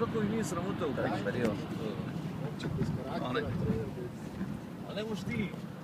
kako ih nije sramota u Treći period. Ali ne možeš ti